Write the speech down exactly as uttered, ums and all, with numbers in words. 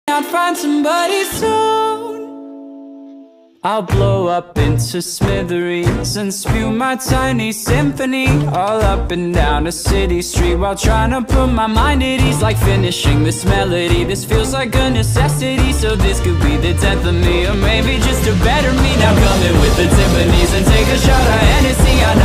I'll find somebody soon. I'll blow up into smithereens and spew my tiny symphony all up and down a city street, while trying to put my mind at ease. Like finishing this melody, this feels like a necessity. So this could be the death of me, or maybe just a better me. Now come in with the timpanis and take a shot of Hennessy. I